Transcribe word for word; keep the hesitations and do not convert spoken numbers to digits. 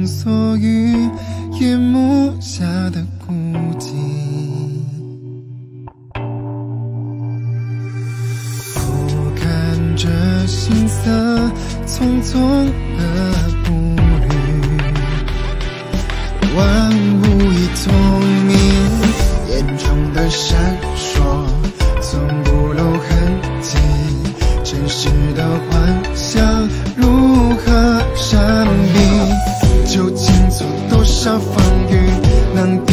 封锁于夜幕下的孤寂。我看着星色匆匆的步履，万物已透明，眼中的闪烁从不露痕迹。真实的幻想如何闪避？究竟做多少防御，能